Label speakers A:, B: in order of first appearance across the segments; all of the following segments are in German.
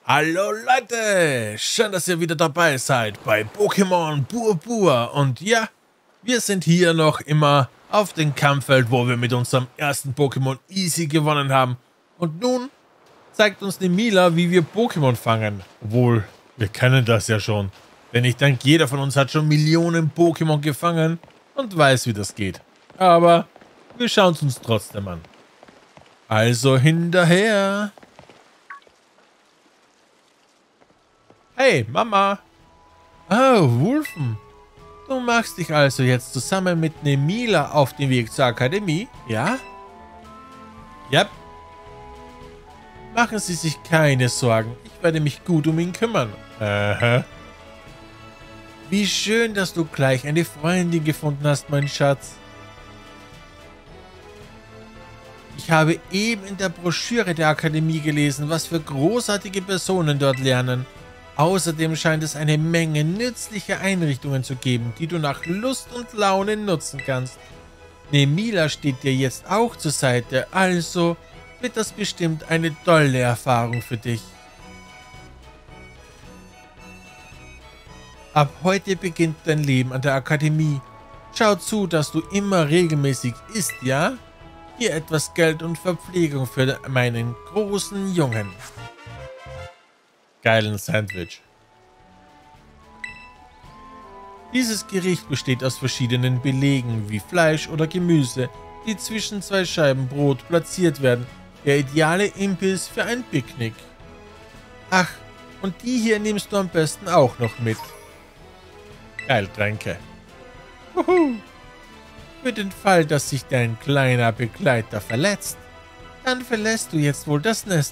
A: Hallo Leute, schön, dass ihr wieder dabei seid bei Pokémon Purpur. Und ja, wir sind hier noch immer auf dem Kampffeld, wo wir mit unserem ersten Pokémon Easy gewonnen haben. Und nun zeigt uns Nemila, wie wir Pokémon fangen. Obwohl, wir kennen das ja schon. Denn ich denke, jeder von uns hat schon Millionen Pokémon gefangen und weiß, wie das geht. Aber wir schauen es uns trotzdem an. Also hinterher. Hey, Mama. Oh, Wulfen. Du machst dich also jetzt zusammen mit Nemila auf den Weg zur Akademie, ja? Yep. Machen Sie sich keine Sorgen. Ich werde mich gut um ihn kümmern. Aha. Wie schön, dass du gleich eine Freundin gefunden hast, mein Schatz. Ich habe eben in der Broschüre der Akademie gelesen, was für großartige Personen dort lernen. Außerdem scheint es eine Menge nützlicher Einrichtungen zu geben, die du nach Lust und Laune nutzen kannst. Nemila steht dir jetzt auch zur Seite, also wird das bestimmt eine tolle Erfahrung für dich. Ab heute beginnt dein Leben an der Akademie. Schau zu, dass du immer regelmäßig isst, ja? Hier etwas Geld und Verpflegung für meinen großen Jungen. Geilen Sandwich. Dieses Gericht besteht aus verschiedenen Belegen wie Fleisch oder Gemüse, die zwischen zwei Scheiben Brot platziert werden. Der ideale Imbiss für ein Picknick. Ach, und die hier nimmst du am besten auch noch mit. Geil, Tränke. Juhu. Für den Fall, dass sich dein kleiner Begleiter verletzt, dann verlässt du jetzt wohl das Nest.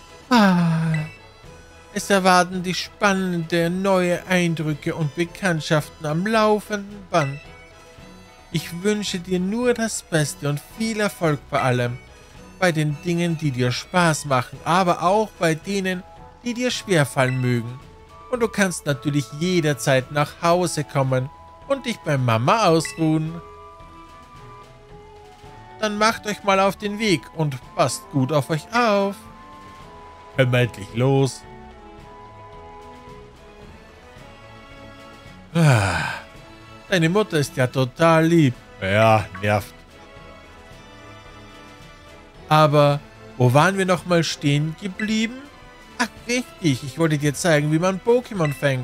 A: Es erwarten dich spannende neue Eindrücke und Bekanntschaften am laufenden Band. Ich wünsche dir nur das Beste und viel Erfolg bei allem. Bei den Dingen, die dir Spaß machen, aber auch bei denen, die dir schwerfallen mögen. Und du kannst natürlich jederzeit nach Hause kommen und dich bei Mama ausruhen. Dann macht euch mal auf den Weg und passt gut auf euch auf. Können wir endlich los? Deine Mutter ist ja total lieb. Ja, nervt. Aber wo waren wir nochmal stehen geblieben? Ach, richtig. Ich wollte dir zeigen, wie man Pokémon fängt.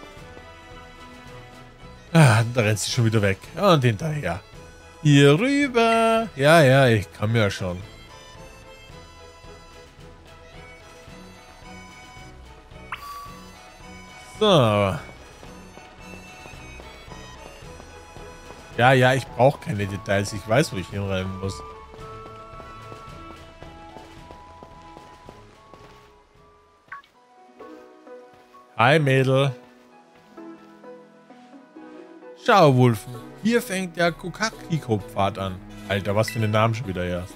A: Da rennt sie schon wieder weg. Und hinterher. Hier rüber. Ja, ich komme ja schon. So. Ja, ich brauche keine Details. Ich weiß, wo ich hinrennen muss. Hi, Mädel. Schau, Wulfen. Hier fängt der Kokakiko-Pfad an. Alter, was für einen Namen schon wieder erst.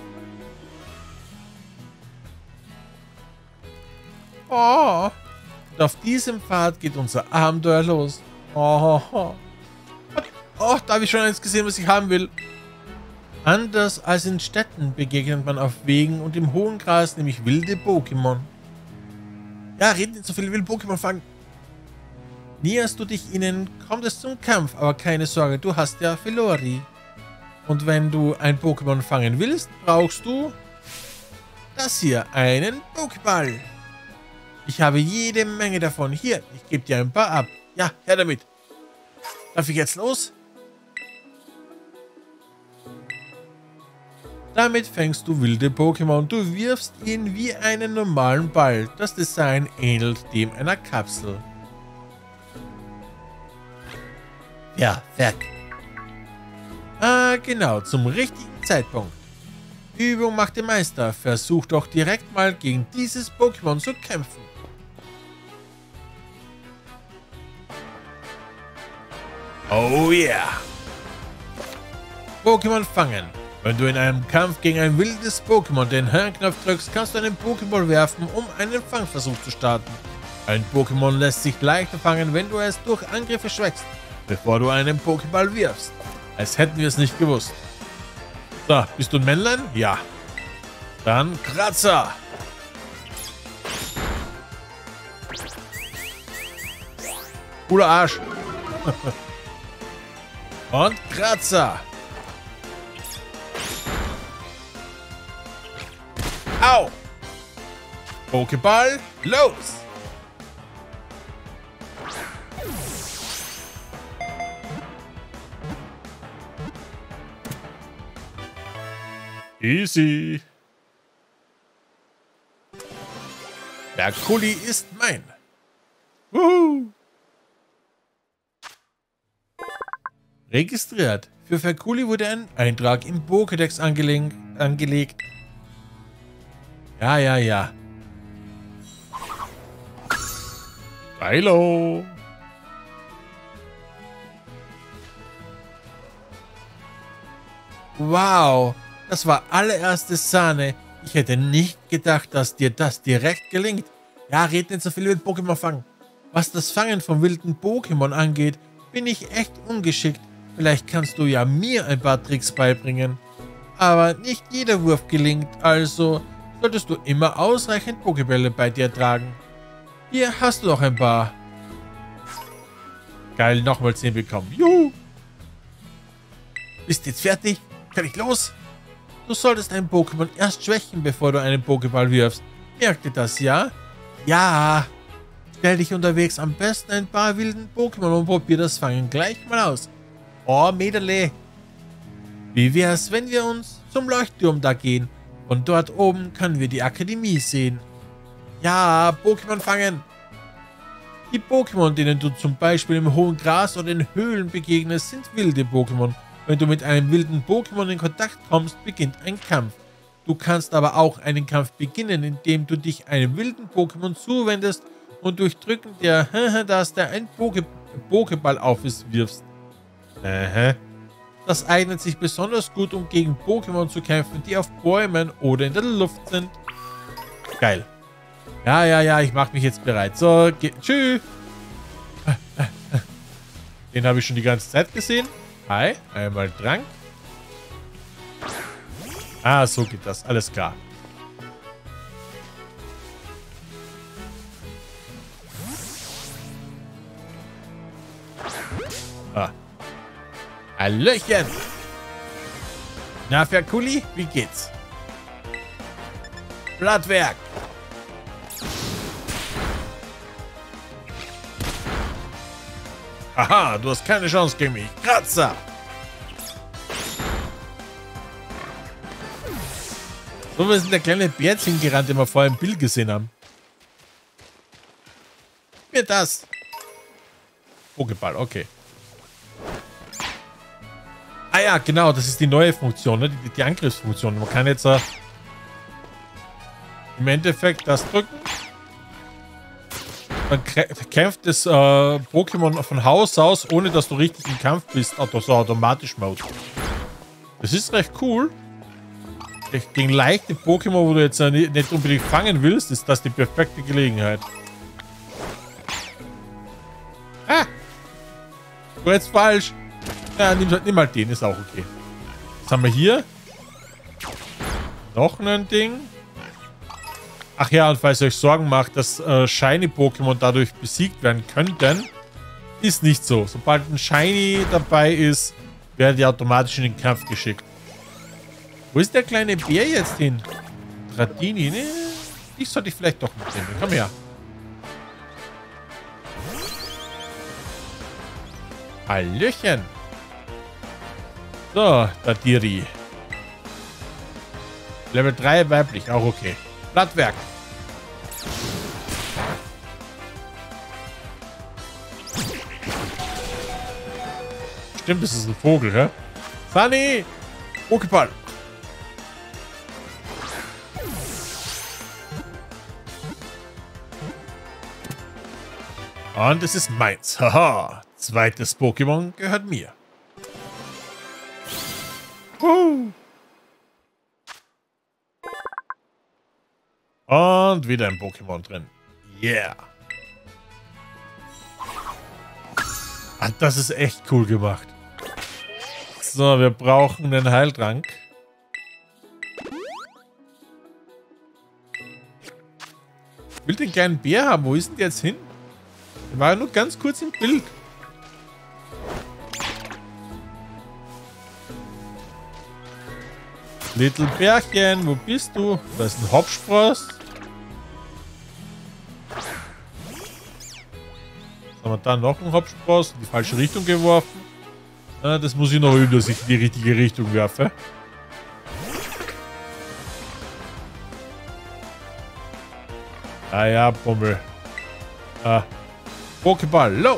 A: Oh. Und auf diesem Pfad geht unser Abenteuer los. Oh, da habe ich schon eins gesehen, was ich haben will. Anders als in Städten begegnet man auf Wegen und im hohen Gras nämlich wilde Pokémon. Ja, red nicht so viel, will Pokémon fangen. Näherst du dich ihnen, kommt es zum Kampf, aber keine Sorge, du hast ja Filori. Und wenn du ein Pokémon fangen willst, brauchst du das hier, einen Pokéball. Ich habe jede Menge davon. Hier, ich gebe dir ein paar ab. Ja, her damit. Darf ich jetzt los? Damit fängst du wilde Pokémon. Du wirfst ihn wie einen normalen Ball. Das Design ähnelt dem einer Kapsel. Ja, weg. Genau, zum richtigen Zeitpunkt. Übung macht den Meister. Versuch doch direkt mal gegen dieses Pokémon zu kämpfen. Oh yeah. Pokémon fangen. Wenn du in einem Kampf gegen ein wildes Pokémon den Herrenknopf drückst, kannst du einen Pokéball werfen, um einen Fangversuch zu starten. Ein Pokémon lässt sich leichter fangen, wenn du es durch Angriffe schwächst, bevor du einen Pokéball wirfst. Als hätten wir es nicht gewusst. So, bist du ein Männlein? Ja. Dann Kratzer. Cooler Arsch. Und Kratzer. Au. Pokéball, los. Easy. Der Kuli ist mein. Woohoo. Registriert. Für Ferkuli wurde ein Eintrag im Pokédex angelegt. Ja. Hallo. Wow, das war allererste Sahne. Ich hätte nicht gedacht, dass dir das direkt gelingt. Ja, red nicht so viel mit Pokémon fangen. Was das Fangen von wilden Pokémon angeht, bin ich echt ungeschickt. Vielleicht kannst du ja mir ein paar Tricks beibringen. Aber nicht jeder Wurf gelingt, also solltest du immer ausreichend Pokébälle bei dir tragen. Hier hast du noch ein paar. Geil, nochmal 10 bekommen. Juhu! Bist jetzt fertig? Kann ich los? Du solltest ein Pokémon erst schwächen, bevor du einen Pokéball wirfst. Merkt ihr das, ja? Ja! Stell dich unterwegs am besten ein paar wilden Pokémon und probier das Fangen gleich mal aus. Oh, Mädele! Wie wär's, wenn wir uns zum Leuchtturm da gehen? Und dort oben können wir die Akademie sehen. Ja, Pokémon fangen! Die Pokémon, denen du zum Beispiel im hohen Gras oder in Höhlen begegnest, sind wilde Pokémon. Wenn du mit einem wilden Pokémon in Kontakt kommst, beginnt ein Kampf. Du kannst aber auch einen Kampf beginnen, indem du dich einem wilden Pokémon zuwendest und durch Drücken der Taste ein Pokéball auf es wirfst. Das eignet sich besonders gut, um gegen Pokémon zu kämpfen, die auf Bäumen oder in der Luft sind. Geil. Ja, ich mache mich jetzt bereit. So, tschüss. Den habe ich schon die ganze Zeit gesehen. Hi, einmal Trank. Ah, so geht das. Alles klar. Ah. Hallöchen. Na, Ferkuli, wie geht's? Blattwerk. Haha, du hast keine Chance gegen mich. Kratzer. So, wir sind der kleine Bärchen gerannt, den wir vorher im Bild gesehen haben. Mir das. Pokéball, okay. Ah ja, genau, das ist die neue Funktion, ne? Die Angriffsfunktion. Man kann jetzt im Endeffekt das drücken. Dann kämpft das Pokémon von Haus aus, ohne dass du richtig im Kampf bist. So automatisch Mode. Das ist recht cool. Gegen leichte Pokémon, wo du jetzt nicht unbedingt fangen willst, ist das die perfekte Gelegenheit. Ah! Du jetzt falsch. Ja, nimm halt den, ist auch okay. Was haben wir hier? Noch ein Ding. Ach ja, und falls ihr euch Sorgen macht, dass Shiny-Pokémon dadurch besiegt werden könnten, ist nicht so. Sobald ein Shiny dabei ist, werden die automatisch in den Kampf geschickt. Wo ist der kleine Bär jetzt hin? Dratini? Ne? Ich sollte ich vielleicht doch mitnehmen. Komm her. Hallöchen. So, Datiri. Level 3 weiblich, auch okay. Blattwerk. Stimmt, das ist ein Vogel, hä? Sunny! Pokéball. Und es ist meins. Haha. Zweites Pokémon gehört mir. Und wieder ein Pokémon drin. Yeah. Ah, das ist echt cool gemacht. So, wir brauchen einen Heiltrank. Ich will den kleinen Bär haben. Wo ist denn der jetzt hin? Der war ja nur ganz kurz im Bild. Little Bärchen, wo bist du? Da ist ein Hopspross. Haben wir da noch einen Hopspross in die falsche Richtung geworfen. Das muss ich noch üben, dass ich in die richtige Richtung werfe. Ah ja, Bommel. Pokéball, los!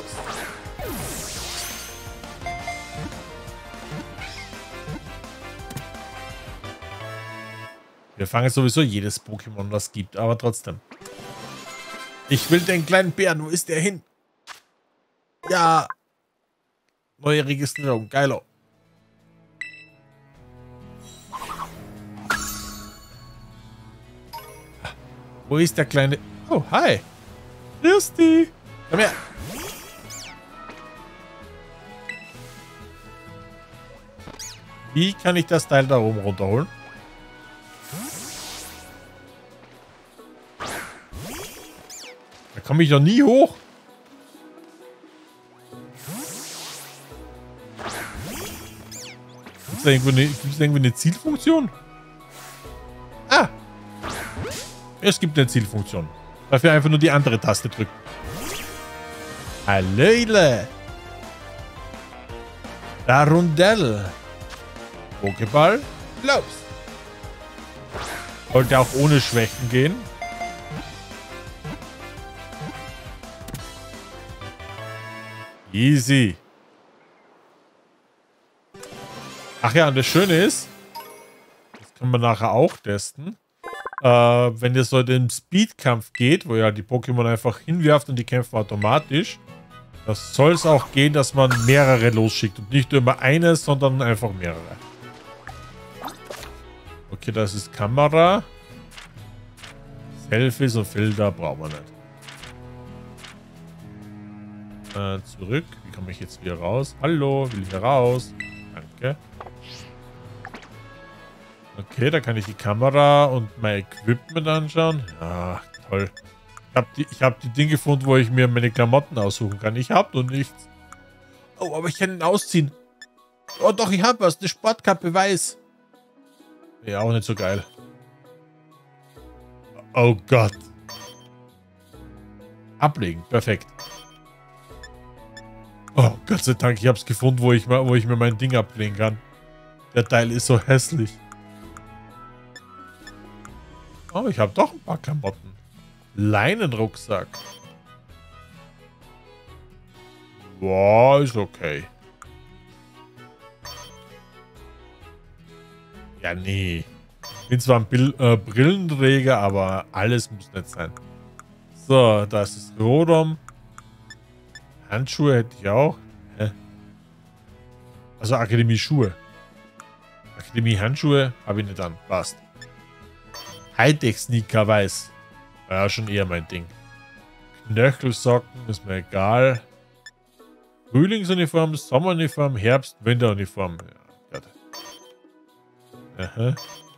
A: Wir fangen sowieso jedes Pokémon, was es gibt, aber trotzdem. Ich will den kleinen Bären, wo ist der hin? Ja. Neue Registrierung, geilo. Wo ist der kleine... Oh, hi. Grüß dich. Komm her. Wie kann ich das Teil da oben runterholen? Da komme ich doch nie hoch. Gibt es irgendwie eine Zielfunktion? Ah! Es gibt eine Zielfunktion. Dafür einfach nur die andere Taste drücken. Hallöle! Da Rundell. Pokéball. Los! Sollte auch ohne Schwächen gehen. Easy. Ach ja, und das Schöne ist, das können wir nachher auch testen, wenn ihr so in den Speedkampf geht, wo ihr halt die Pokémon einfach hinwerft und die kämpfen automatisch, das soll es auch gehen, dass man mehrere losschickt und nicht nur immer eines, sondern einfach mehrere. Okay, das ist Kamera. Selfies und Filter brauchen wir nicht. Zurück. Wie komme ich jetzt wieder raus? Hallo, will ich hier raus? Danke. Okay, da kann ich die Kamera und mein Equipment anschauen. Ja, toll. Ich hab die Dinge gefunden, wo ich mir meine Klamotten aussuchen kann. Ich habe noch nichts. Oh, aber ich kann ihn ausziehen. Oh doch, ich habe was. Eine Sportkappe weiß. Ja, auch nicht so geil. Oh Gott. Ablegen, perfekt. Oh, Gott sei Dank, ich habe es gefunden, wo ich mir mein Ding ablegen kann. Der Teil ist so hässlich. Oh, ich habe doch ein paar Klamotten. Leinenrucksack. Boah, ist okay. Ja, nee. Ich bin zwar ein Brillenträger, aber alles muss nicht sein. So, das ist Rodom. Handschuhe hätte ich auch. Hä? Also Akademie-Schuhe. Akademie-Handschuhe habe ich nicht an. Passt. Hightech-Sneaker weiß. War ja schon eher mein Ding. Knöchelsocken ist mir egal. Frühlingsuniform, Sommeruniform, Herbst, Winteruniform. Ja, Gott. Aha.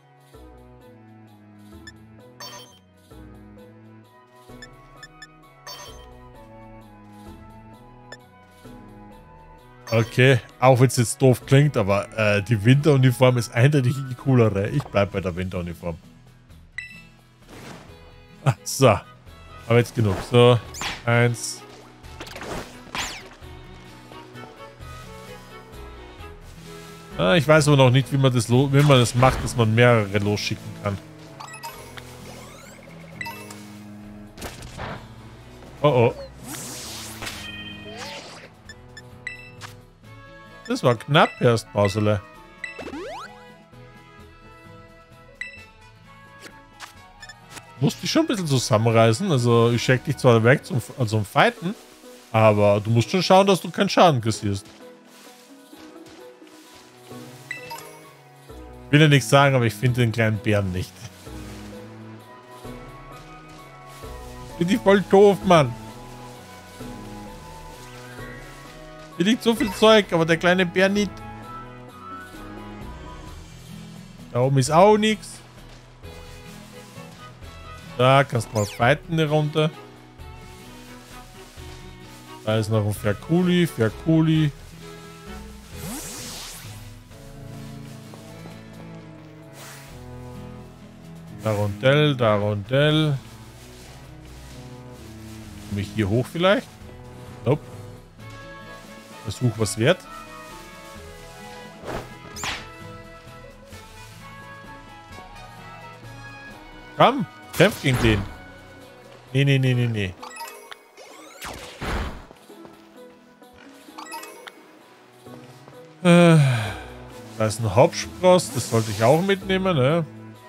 A: Okay, auch wenn es jetzt doof klingt, aber die Winteruniform ist eindeutig die coolere. Ich bleibe bei der Winteruniform. Ah, so. Aber jetzt genug. So, 1. Ich weiß aber noch nicht, wie man das macht, dass man mehrere losschicken kann. Oh oh. Das war knapp erst, Mausele. Musst dich schon ein bisschen zusammenreißen. Also ich schicke dich zwar weg zum Fighten, aber du musst schon schauen, dass du keinen Schaden kassierst. Ich will ja nichts sagen, aber ich finde den kleinen Bären nicht. Bin ich voll doof, Mann. Hier liegt so viel Zeug, aber der kleine Bär nicht. Da oben ist auch nichts. Da kannst du mal fighten eine Runde. Da ist noch ein Ferkuli, Ferkuli. Darondell, Darondell. Komme ich hier hoch vielleicht? Nope. Versuch was wert. Komm, kämpf gegen den. Nee, nee, nee, nee, nee. Da ist ein Hauptspross, das sollte ich auch mitnehmen, ne?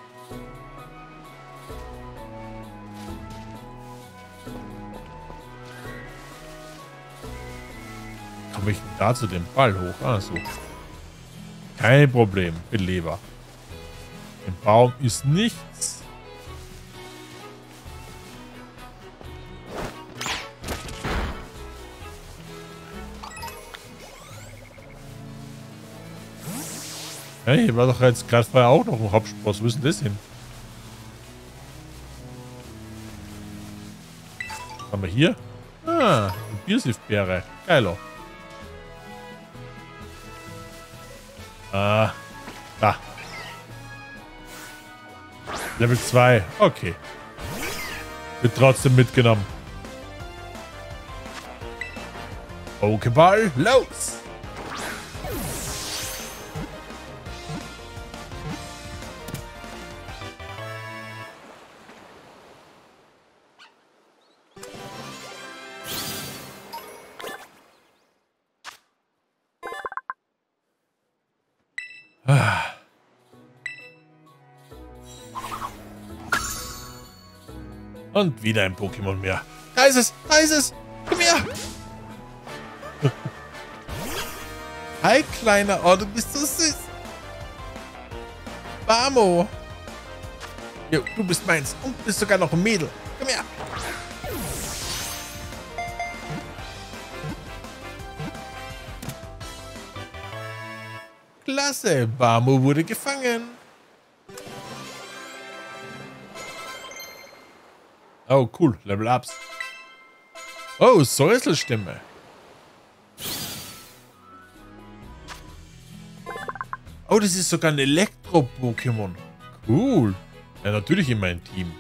A: Komme ich denn da zu dem Ball hoch? Ah, so. Kein Problem, Beleber. Im Baum ist nichts. Hey, hier war doch jetzt gerade vorher auch noch ein Hauptspross. Wo ist denn das hin? Was haben wir hier? Ah, eine Biersifbeere. Geiler. Ah, da. Level 2. Okay. Wird trotzdem mitgenommen. Pokéball, los! Und wieder ein Pokémon mehr. Da ist es! Da ist es! Komm her! Hi, Kleiner. Oh, du bist so süß. Bamo. Jo, du bist meins. Und du bist sogar noch ein Mädel. Komm her. Klasse. Bamo wurde gefangen. Oh, cool. Level Ups. Oh, Säuselstimme. Oh, das ist sogar ein Elektro-Pokémon. Cool. Ja, natürlich in mein Team.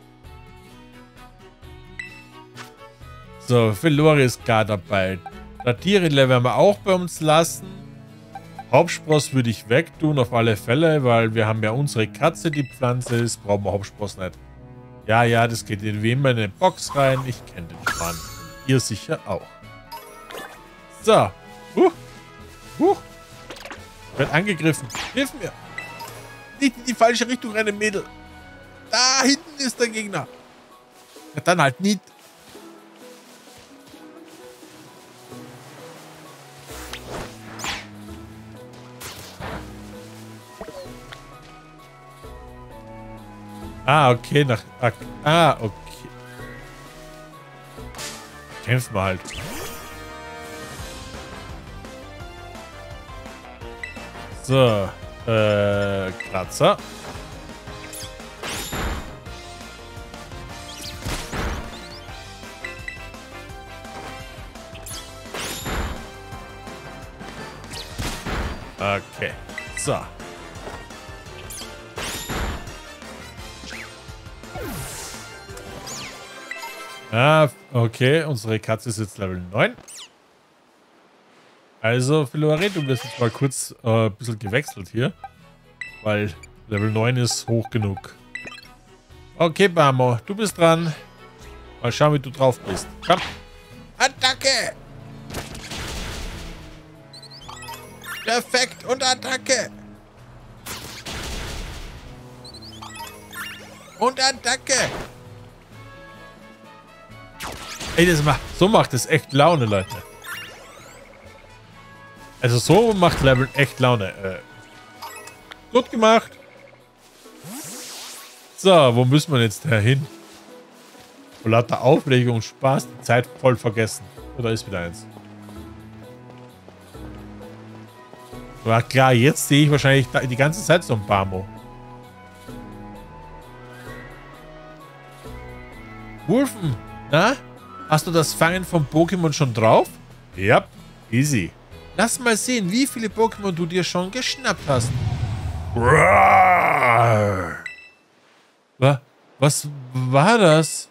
A: So, Felori ist gar dabei. Datirile werden wir auch bei uns lassen. Hauptspross würde ich wegtun, auf alle Fälle, weil wir haben ja unsere Katze, die Pflanze ist. Brauchen wir Hauptspross nicht. Ja, ja, das geht in wem in eine Box rein. Ich kenne den Mann. Ihr sicher auch. So. Wird angegriffen. Hilf mir. Nicht in die falsche Richtung rennen, Mädel. Da hinten ist der Gegner. Ja, dann halt nicht. Ah, okay. Okay. Kämpfen wir halt. So. Kratzer. Okay. So. Ah, okay. Unsere Katze ist jetzt Level 9. Also, Felori, du wirst jetzt mal kurz ein bisschen gewechselt hier. Weil Level 9 ist hoch genug. Okay, Bamo, du bist dran. Mal schauen, wie du drauf bist. Komm. Attacke! Perfekt und Attacke! Und Attacke! Ey, so macht es echt Laune, Leute. Also so macht Level echt Laune. Gut gemacht. So, wo müssen wir jetzt hin? Vor lauter Aufregung und Spaß die Zeit voll vergessen. Oder ist wieder eins? Aber klar, jetzt sehe ich wahrscheinlich die ganze Zeit so ein Bamo. Wulfen, na? Hast du das Fangen von Pokémon schon drauf? Ja, easy. Lass mal sehen, wie viele Pokémon du dir schon geschnappt hast. Was war das?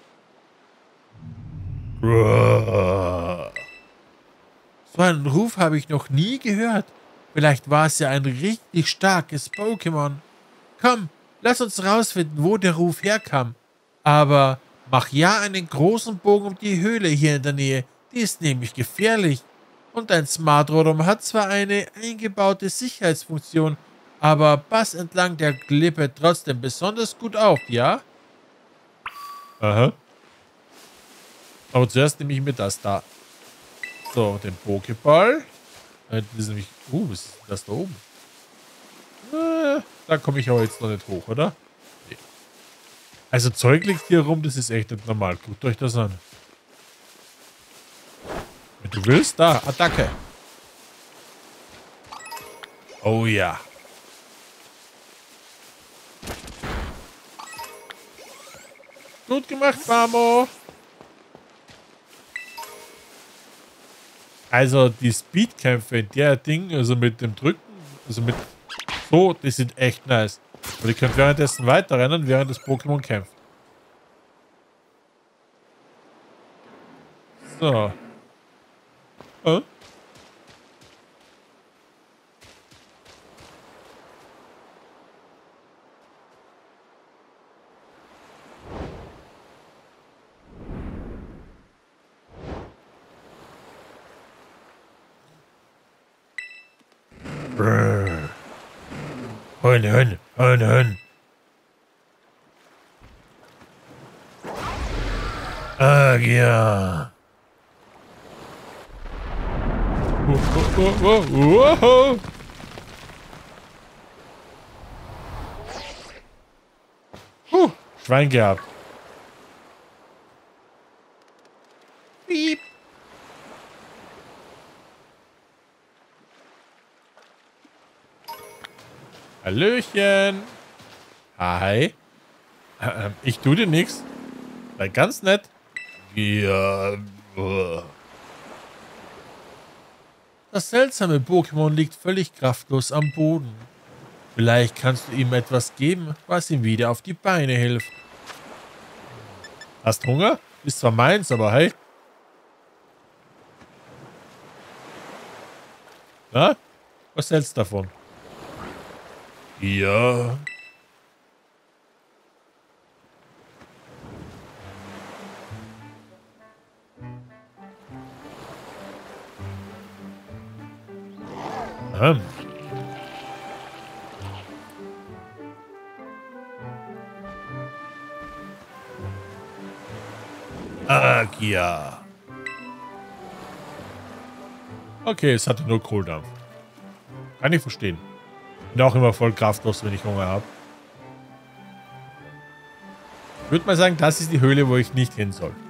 A: So einen Ruf habe ich noch nie gehört. Vielleicht war es ja ein richtig starkes Pokémon. Komm, lass uns rausfinden, wo der Ruf herkam. Aber mach ja einen großen Bogen um die Höhle hier in der Nähe. Die ist nämlich gefährlich. Und dein Smart Rotom hat zwar eine eingebaute Sicherheitsfunktion, aber pass entlang der Klippe trotzdem besonders gut auf, ja? Aha. Aber zuerst nehme ich mir das da. So, den Pokéball. Das ist nämlich... was ist das da oben? Da komme ich aber jetzt noch nicht hoch, oder? Nee. Also Zeug liegt hier rum, das ist echt nicht normal. Guckt euch das an. Wenn du willst, da, Attacke. Oh ja. Gut gemacht, Mamo. Also die Speedkämpfe in der Ding, also mit dem Drücken, also mit so, die sind echt nice. Und ihr könnt währenddessen weiterrennen, während das Pokémon kämpft. So. Hund. Ach ja. Schwein gehabt. Piep. Hallöchen. Hi. Ich tu dir nichts. Sei ganz nett. Ja. Das seltsame Pokémon liegt völlig kraftlos am Boden. Vielleicht kannst du ihm etwas geben, was ihm wieder auf die Beine hilft. Hast Hunger? Ist zwar meins, aber hey. Na? Was hältst du davon? Ja. Ach ja. Okay, es hatte nur Kohldampf. Kann ich verstehen. Bin auch immer voll kraftlos, wenn ich Hunger habe. Ich würde mal sagen, das ist die Höhle, wo ich nicht hin soll.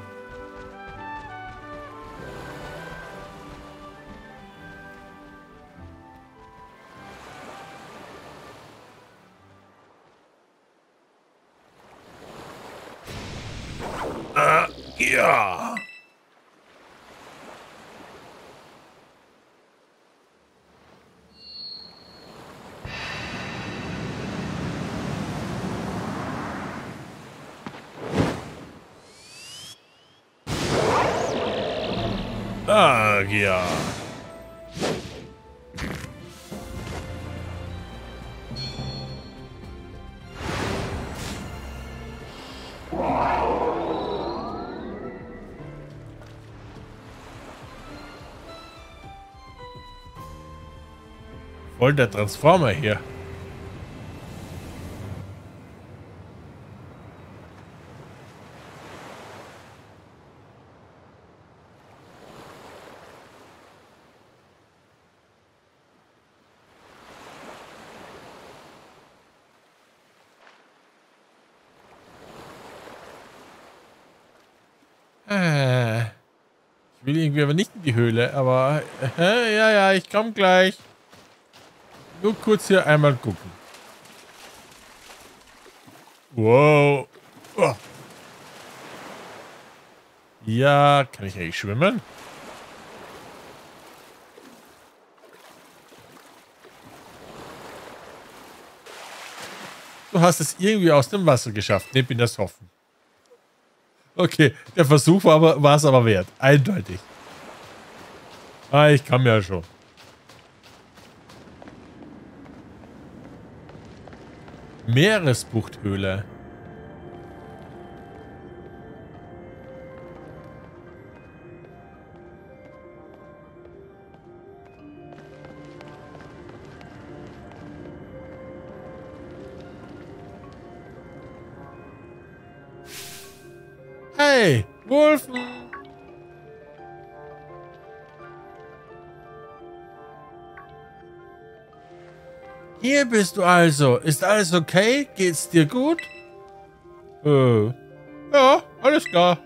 A: Ja. Ach ja. Voll der Transformer hier. Ich will irgendwie aber nicht in die Höhle, aber ja, ich komme gleich. Nur kurz hier einmal gucken. Wow. Oh. Ja, kann ich eigentlich schwimmen? Du hast es irgendwie aus dem Wasser geschafft. Ne, bin das hoffen. Okay, der Versuch war es aber wert. Eindeutig. Ah, ich kann ja schon. Meeresbuchthöhle. Hey, Wolfen! Hier bist du also. Ist alles okay? Geht's dir gut? Ja, alles klar.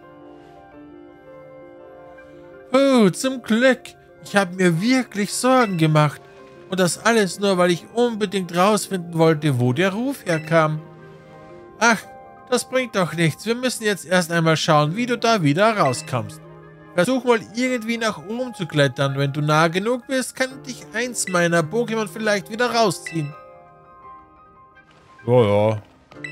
A: Zum Glück. Ich habe mir wirklich Sorgen gemacht. Und das alles nur, weil ich unbedingt rausfinden wollte, wo der Ruf herkam. Ach, das bringt doch nichts. Wir müssen jetzt erst einmal schauen, wie du da wieder rauskommst. Versuch mal irgendwie nach oben zu klettern. Wenn du nah genug bist, kann dich eins meiner Pokémon vielleicht wieder rausziehen. Ja.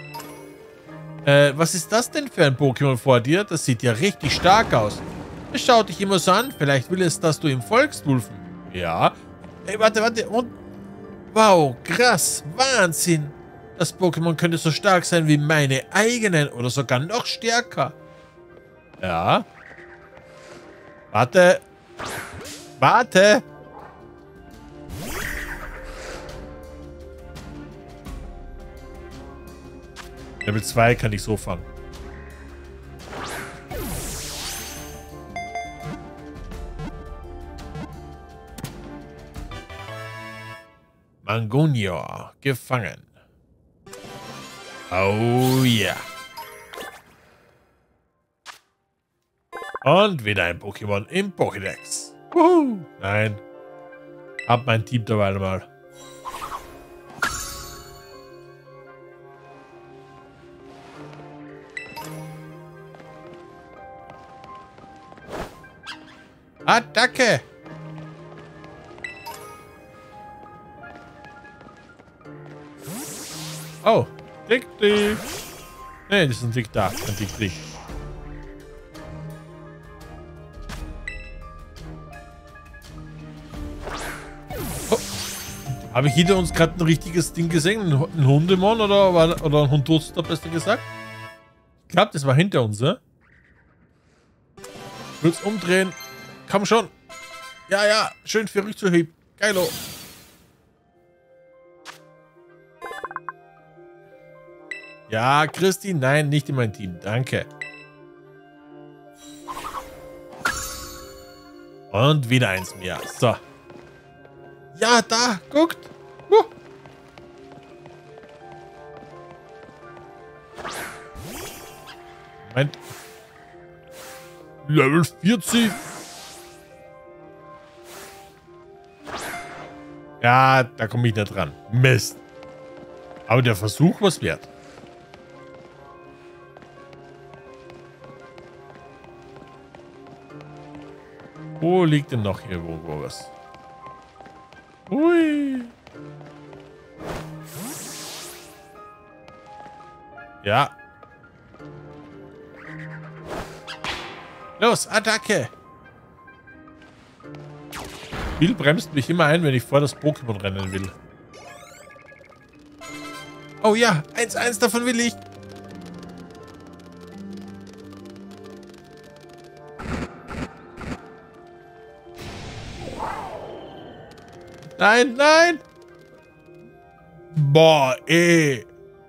A: Was ist das denn für ein Pokémon vor dir? Das sieht ja richtig stark aus. Es schaut dich immer so an. Vielleicht will es, dass du ihm folgst, Wulfen. Ja. Hey, warte. Und... Wow, krass. Wahnsinn. Das Pokémon könnte so stark sein wie meine eigenen oder sogar noch stärker. Ja. Warte. Level 2 kann ich so fangen. Mangunior gefangen. Oh ja. Und wieder ein Pokémon im Pokédex. Nein. Hab mein Team dabei mal. Attacke! Oh, Dick-Dick. Nee, das ist ein Dick da. Ein Dick-Dick. Oh. Habe ich hinter uns gerade ein richtiges Ding gesehen? Ein Hundemon oder ein Hundurster, besser gesagt? Ich glaube, das war hinter uns, ne? Kurz umdrehen. Komm schon. Ja. Schön für Rückzuheben. Geilo. Ja, Christi, nein, nicht in mein Team. Danke. Und wieder eins mehr. So. Ja, da, guckt. Moment. Level 40. Ja, da komme ich nicht dran. Mist. Aber der Versuch was wert. Wo liegt denn noch hier wo was? Hui. Ja. Los, Attacke! Spiel bremst mich immer ein, wenn ich vor das Pokémon rennen will. Oh ja, 1-1 davon will ich. Nein! Boah, ey.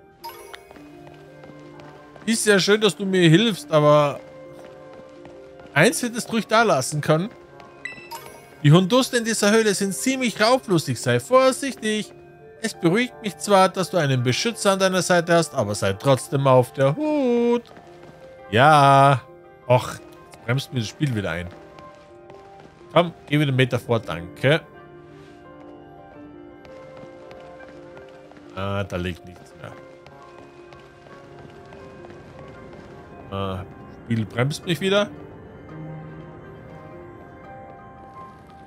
A: Ist ja schön, dass du mir hilfst, aber... Eins hättest du ruhig da lassen können. Die Hunduster in dieser Höhle sind ziemlich raublustig. Sei vorsichtig. Es beruhigt mich zwar, dass du einen Beschützer an deiner Seite hast, aber sei trotzdem auf der Hut. Ja. Och, jetzt bremst mir das Spiel wieder ein. Komm, geh wieder einen Meter vor, danke. Ah, da liegt nichts mehr. Spiel bremst mich wieder.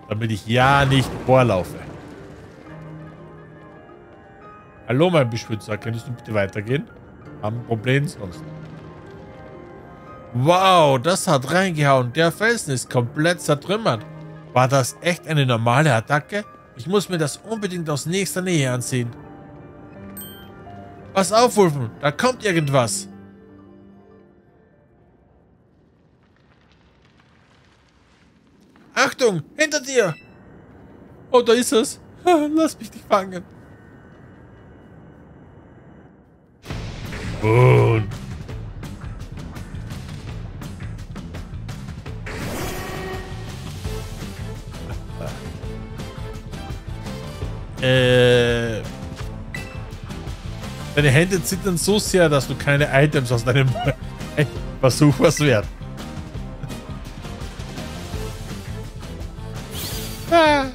A: Damit ich ja nicht vorlaufe. Hallo, mein Beschützer. Könntest du bitte weitergehen? Haben ein Problem sonst. Wow, das hat reingehauen. Der Felsen ist komplett zertrümmert. War das echt eine normale Attacke? Ich muss mir das unbedingt aus nächster Nähe ansehen. Pass auf, Wulfen. Da kommt irgendwas. Achtung, hinter dir. Oh, da ist es. Lass mich nicht fangen. Und deine Hände zittern so sehr, dass du keine Items aus deinem Versuch was wert. Ah.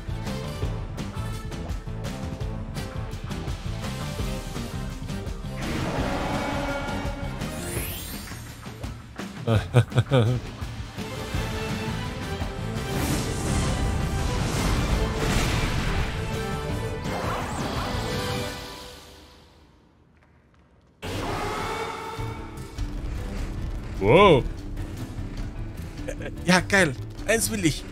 A: Wow. Ja, geil. Eins will ich.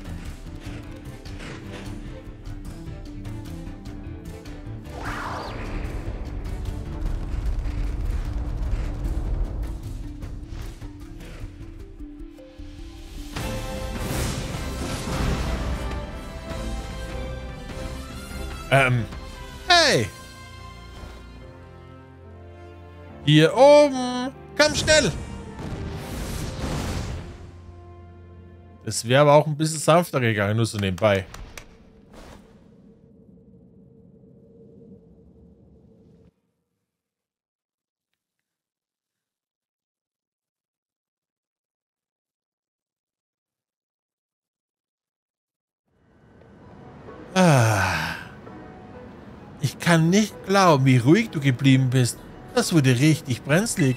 A: Hey! Hier oben! Komm schnell! Das wäre aber auch ein bisschen sanfter gegangen, nur so nebenbei. Ich kann nicht glauben, wie ruhig du geblieben bist. Das wurde richtig brenzlig.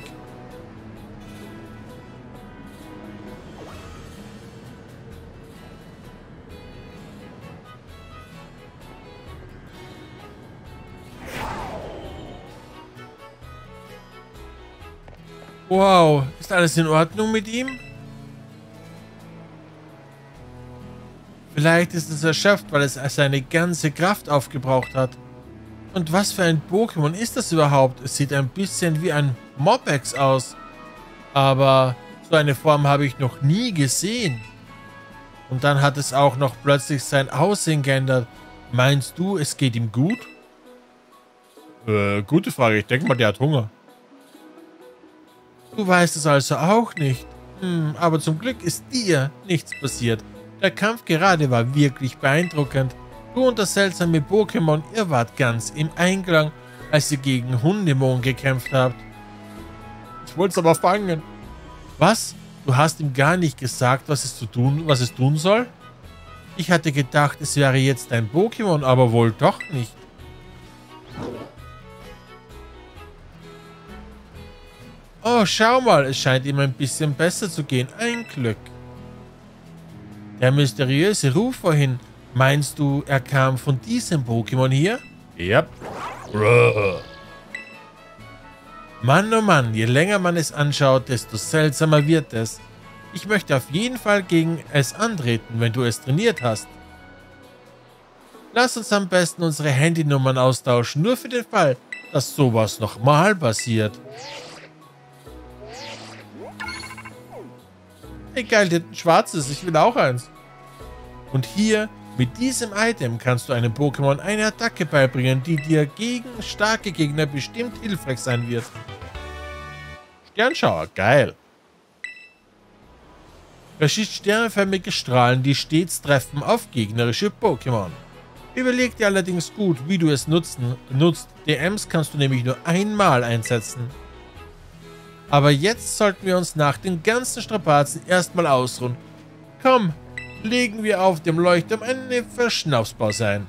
A: Wow, ist alles in Ordnung mit ihm? Vielleicht ist es erschöpft, weil es seine ganze Kraft aufgebraucht hat. Und was für ein Pokémon ist das überhaupt? Es sieht ein bisschen wie ein Mopex aus. Aber so eine Form habe ich noch nie gesehen. Und dann hat es auch noch plötzlich sein Aussehen geändert. Meinst du, es geht ihm gut? Gute Frage. Ich denke mal, der hat Hunger. Du weißt es also auch nicht. Aber zum Glück ist dir nichts passiert. Der Kampf gerade war wirklich beeindruckend. Du und das seltsame Pokémon, ihr wart ganz im Einklang, als ihr gegen Hundemon gekämpft habt. Ich wollte es aber fangen. Was? Du hast ihm gar nicht gesagt, was es tun soll? Ich hatte gedacht, es wäre jetzt ein Pokémon, aber wohl doch nicht. Oh, schau mal, es scheint ihm ein bisschen besser zu gehen. Ein Glück. Der mysteriöse Ruf vorhin, meinst du, er kam von diesem Pokémon hier? Ja. Yep. Mann, oh Mann, je länger man es anschaut, desto seltsamer wird es. Ich möchte auf jeden Fall gegen es antreten, wenn du es trainiert hast. Lass uns am besten unsere Handynummern austauschen, nur für den Fall, dass sowas nochmal passiert. Egal, der hat ein schwarzes, ich will auch eins. Und hier, mit diesem Item, kannst du einem Pokémon eine Attacke beibringen, die dir gegen starke Gegner bestimmt hilfreich sein wird. Sternschauer, geil. Er schießt sternförmige Strahlen, die stets treffen auf gegnerische Pokémon. Überleg dir allerdings gut, wie du es nutzt. DMs kannst du nämlich nur einmal einsetzen. Aber jetzt sollten wir uns nach den ganzen Strapazen erstmal ausruhen. Komm, legen wir auf dem Leuchtturm eine Verschnaufspause ein.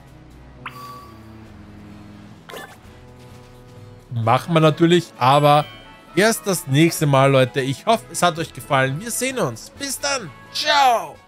A: Machen wir natürlich, aber erst das nächste Mal, Leute. Ich hoffe, es hat euch gefallen. Wir sehen uns. Bis dann. Ciao.